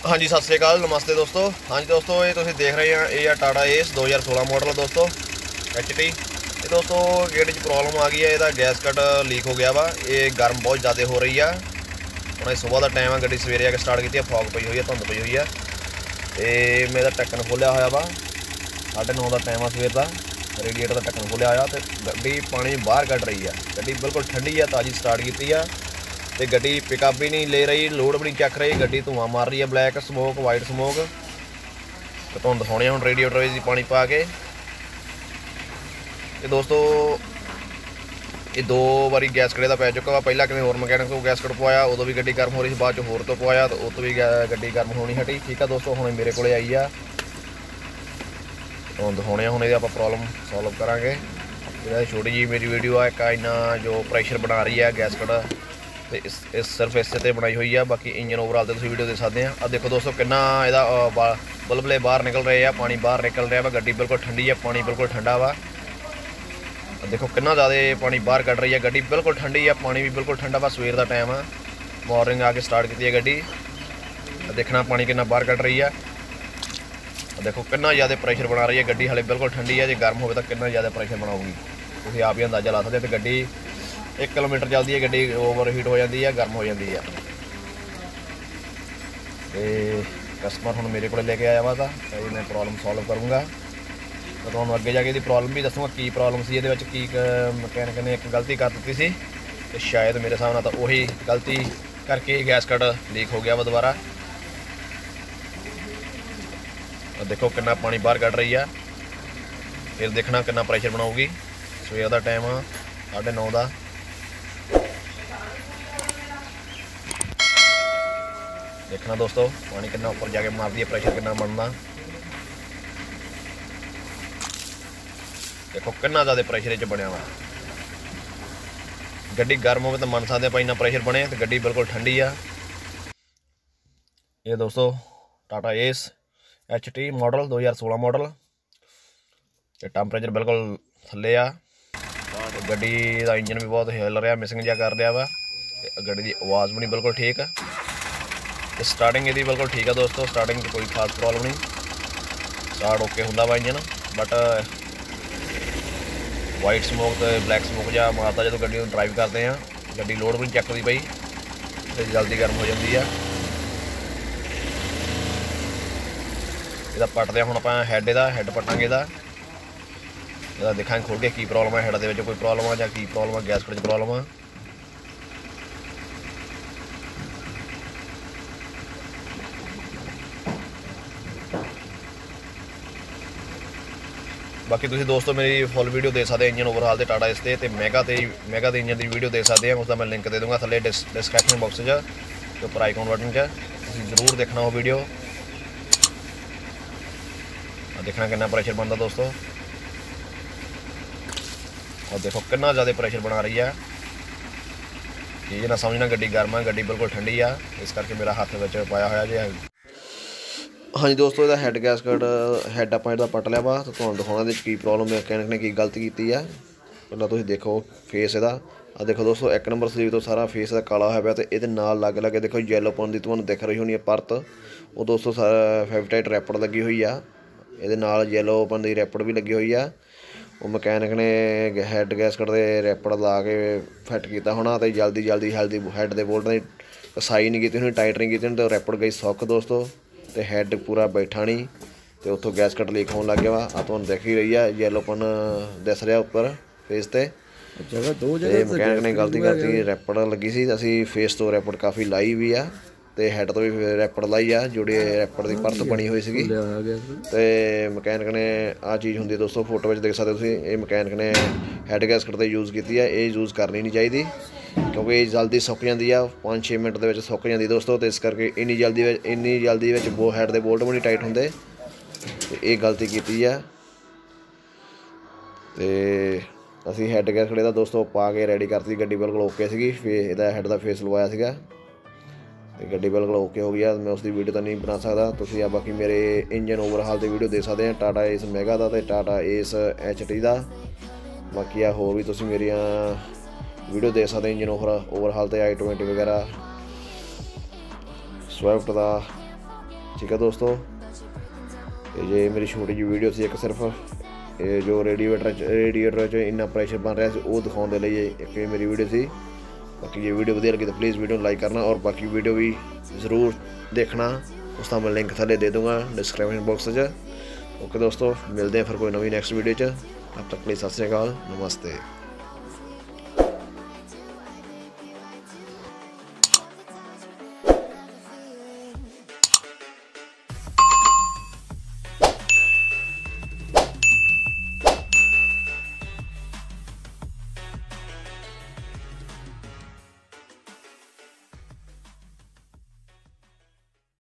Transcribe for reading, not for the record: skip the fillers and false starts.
हाँ जी, सत श्रीकाल, नमस्ते दोस्तों। हाँ जी दोस्तों, ये तुम देख रहे हैं, ये टाटा एस 2016 मॉडल है दोस्तों, HT। ये दोस्तों गेट प्रॉब्लम आ गई है, यदा गैस कट लीक हो गया वा। ये गर्म बहुत ज़्यादा हो रही है। हम सुबह का टाइम है, गड्डी सवेरे आके स्टार्ट की, फॉग पई हुई है, धुंध पई हुई है। तो मेरा ढक्कन खोलिया होया वा, 9:30 का टाइम है सवेर का। रेडिएटर का ढक्कन खोलिया होया, तो गड्डी पानी बाहर कट रही है। गड्डी बिल्कुल ठंडी है, ताज़ी स्टार्ट की है। तो गड्डी पिकअप भी नहीं ले रही, लोड भी नहीं चक रही। गड्डी धुआं मार रही है, ब्लैक समोक, वाइट समोक। तो तुम दिखाने हम रेडिएटर पानी पा के। तो दोस्तों ये 2 बारी गैस कड़े का पै चुका वा। पहला किसी होर मकैनिक तो गैस कट पवाया, उदों भी गड्डी गर्म हो रही, बाद होर तो पवाया तो उस भी गड्डी गर्म होनी हटी। ठीक है दोस्तों, हुणे मेरे को आई आ, तुम दिखाने हम ये प्रॉब्लम सॉल्व करांगे। छोटी जी मेरी वीडियो है, एक इन्ना जो प्रेशर बना रही है गैस कट, तो इस सिर्फ इसे बनाई हुई है। बाकी इंजन ओवरऑल तो वीडियो देख सकते हैं। अब देखो दोस्तों कितना यदा बल्बले बाहर निकल रहे हैं, पानी बाहर निकल रहा वा। गड्डी बिल्कुल ठंडी है, पानी बिल्कुल ठंडा वा। देखो कितना ज़्यादा पानी बाहर कट रही है। गड्डी बिल्कुल ठंडी है, पानी भी बिल्कुल ठंडा वा। सवेर का टाइम है, मॉर्निंग आके स्टार्ट की है गड्डी। देखना पानी कितना बाहर कट रही है। देखो कितना ज़्यादा प्रेशर बना रही है गड्डी। हाले बिल्कुल ठंडी है, जो गर्म हो तो कितना ज़्यादा प्रेशर बनाऊगी, तुम आप ही अंदाजा ला सकते। तो गड्डी 1 किलोमीटर चलती है, गड्डी ओवर हीट हो जाती है, गर्म हो जाती है। तो कस्टमर हम मेरे को लेके आया वा था, तो मैं प्रॉब्लम सॉल्व करूँगा। तो तुहानूं अगे जाके प्रॉब्लम भी दसूँगा की प्रॉब्लम सी, ये की मकैनिक ने एक गलती कर दी सी। तो शायद मेरे हिसाब नाल तो उही गलती करके गैस कट लीक हो गया वा दोबारा। देखो कितना पानी बाहर कट रही है। फिर देखना कितना प्रेशर बनाऊगी। सवेर का टाइम आ 9:30 का। देखना दोस्तों पानी कितना ऊपर जाके मारती है, प्रेशर कितना बनना। देखो कितना ज़्यादा प्रेशर च बनया वा। गड्डी गर्म हो तो मन सकते भाई इन्ना प्रेशर बने। तो गड्डी बिल्कुल ठंडी आ। ये दोस्तों Tata ace HT model 2016 model. तो टैंपरेचर बिल्कुल थले आ। तो गड्डी का इंजन भी बहुत हिल रहा, मिसिंग जहा कर रहा वा। गड्डी की आवाज़ भी नहीं बिल्कुल ठीक है। तो स्टार्टिंग ये बिल्कुल ठीक है दोस्तों, स्टार्टिंग कोई खास प्रॉब्लम नहीं, स्टार्ट ओके होंदा वा इंजन। बट वाइट समोक तो ब्लैक समोक जहा मारता जो गड्डी ड्राइव करते हैं। गड्डी लोड भी नहीं चकती पई, तो जल्दी गर्म हो जाती है। यदा पटते हम आप हैड, यदा हैड पटांगे। यदा देखा खोल के की प्रॉब्लम है, हैड के कोई प्रॉब्लम है, की प्रॉब्लम है, गैस कट प्रॉब्लम है। बाकी तुम दोस्तों मेरी फुल वीडियो देख सकते इंजन ओवरहाल से टाटा इसते, तो मैगा के इंजन की वीडियो देख सकते हैं। उसका मैं लिंक दे दूँगा थले डिस्क्रिप्शन बॉक्स के उपर आइकॉन बटन जरूर देखना वो वीडियो। देखना कितना प्रेशर बनता दोस्तों। और देखो कितना ज़्यादा प्रेशर बना रही है। ये ना समझना गड्डी गर्म है, गड्डी बिल्कुल ठंडी आ, इस करके मेरा हाथ में पाया होया जे। हाँ जी दोस्तों, यदा हैड गैस कट हैड आप पट लिया वा। तो तुहानूं दिखाउणा इहदे की प्रॉब्लम मैकेनिक ने की गलती की है। पहला तुसीं देखो फेस इहदा, आ देखो दोस्तों 1 नंबर स्लीव तो सारा फेस इहदा काला होया पिया। तो इहदे नाल लग लगे देखो येलोपन दी तुहानूं दिख रही होनी है परत, वो दोस्तों सारा फेविटाइट रैपड़ लगी हुई आ। इहदे नाल येलोपन दी रैपड़ भी लगी हुई आ। वो मकैनिक ने हैड गैस कट दे रैपड़ ला के फिट किया होना, तो जल्दी हैड दे बोल्ट की कसाई नहीं की, टाइट नहीं की, तो रैपड़ गई सुक दोस्तों। तो हैड पूरा बैठा नहीं, तो उतों गैस कट लीक होने लग गया वा। आ तुहानूं दिख ही रही है येलोपन दिस रहा उपर फेस ते। मकैनिक ने गलती करती, रैपड़ लगी सी, असीं फेस तो रैपड़ काफ़ी लाई भी आ, तो हैड तो भी रैपड़ लाई आ, जोड़ी रैपड़ की परत बनी हुई सी। तो मकैनिक ने आ चीज़ होंगी दोस्तों, फोटो में देख सकते हो। ये मकैनिक ने हैड गैस कट यूज़ की है, ये यूज़ करनी नहीं चाहिए, क्योंकि ये जल्दी सुक जाती है, 5-6 मिनट के सुक जाती दोस्तों। तो इस करके इन्नी जल्दी वो हैड के बोल्ट भी नहीं टाइट होंगे। तो ये गलती की है। तो असी हैड गैस कट दोस्तों पा के रेडी करती, गड्डी बिल्कुल ओके सी। इहदा हैड का फेस लवाया सीगा, तो गड्डी बिल्कुल ओके हो गया। मैं उसकी वीडियो तो नहीं बना सकता, तुसीं बाकी मेरे इंजन ओवरहाल की वीडियो देख सकते हैं, टाटा एस मैगा का, तो टाटा एस HT का। बाकी आ होर भी तुसीं मेरियां वीडियो देख सकते इंजन ओवरहाल तो i20 वगैरह, स्विफ्ट का, ठीक है दोस्तों, ये मेरी छोटी जी वीडियो सी एक सिर्फ ये जो रेडिएटर इन्ना प्रेशर बन रहा है वो दिखाने लिए एक मेरी वीडियो सी। बाकी ये वीडियो वधिया लगी तो प्लीज़ वीडियो लाइक करना और बाकी वीडियो भी ज़रूर देखना, उसका मैं लिंक थले दे दूँगा डिस्क्रिप्शन बॉक्स च। ओके दोस्तों, मिलते हैं फिर कोई नवी नैक्सट वीडियो च। तब तक प्लीज़ सत श्री अकाल, नमस्ते।